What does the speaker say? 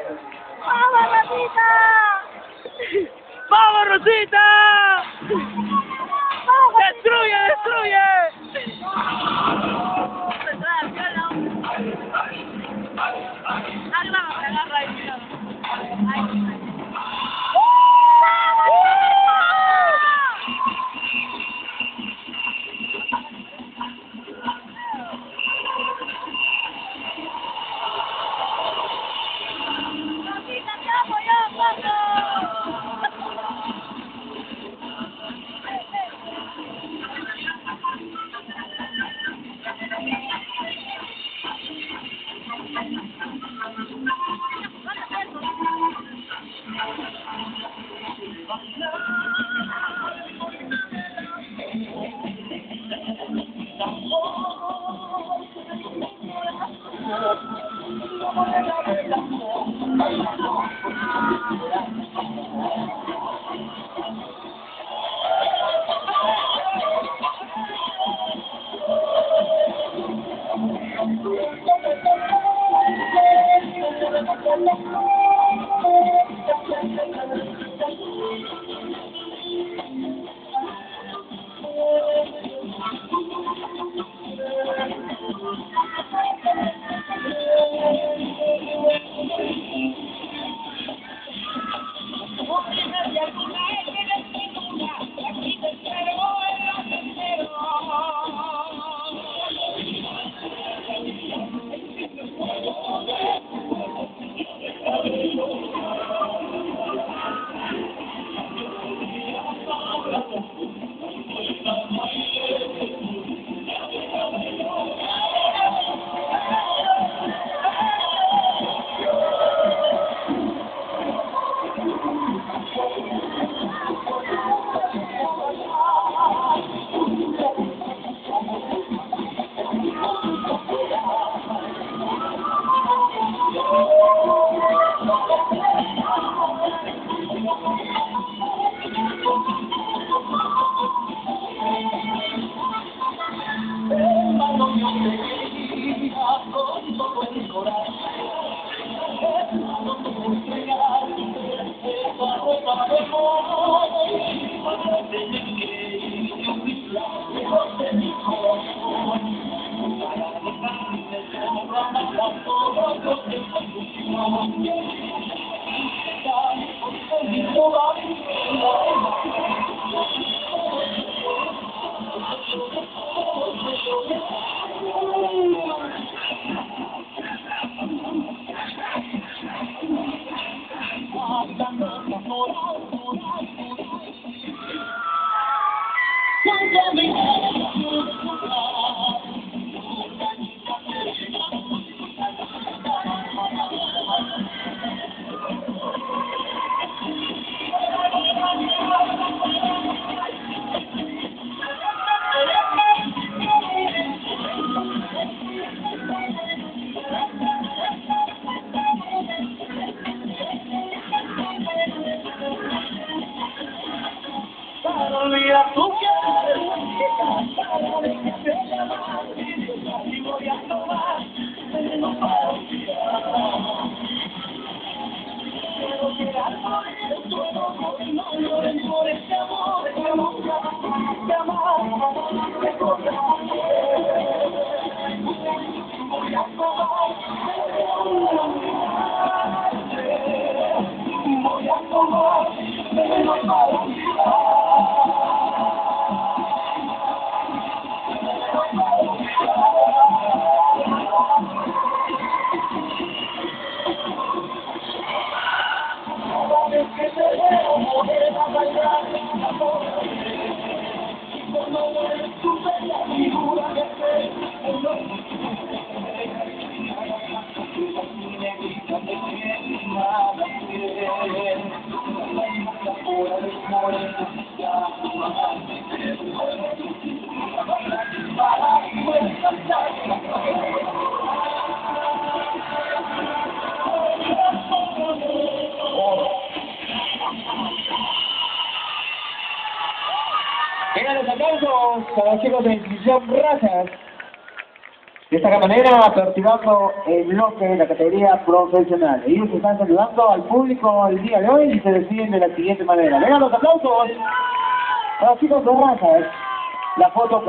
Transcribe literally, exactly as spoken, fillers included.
¡Vamos, Rosita! ¡Vamos, Rosita! ¡Vamos! ¡Destruye, destruye! Ahí vamos, te agarro ahí, mira. Ahí. Mira tú que y voy a tomar veneno para olvidar. Quiero llegar por el suelo y no llores por este amor que nunca te amar. Voy a tomar voy a tomar veneno para olvidar. Vengan los aplausos para los chicos de Institución Razas. De esta manera, aperturando el bloque de la categoría profesional. Ellos están saludando al público el día de hoy y se despiden de la siguiente manera. Vengan los aplausos. Ahora chicos, de raza, la foto.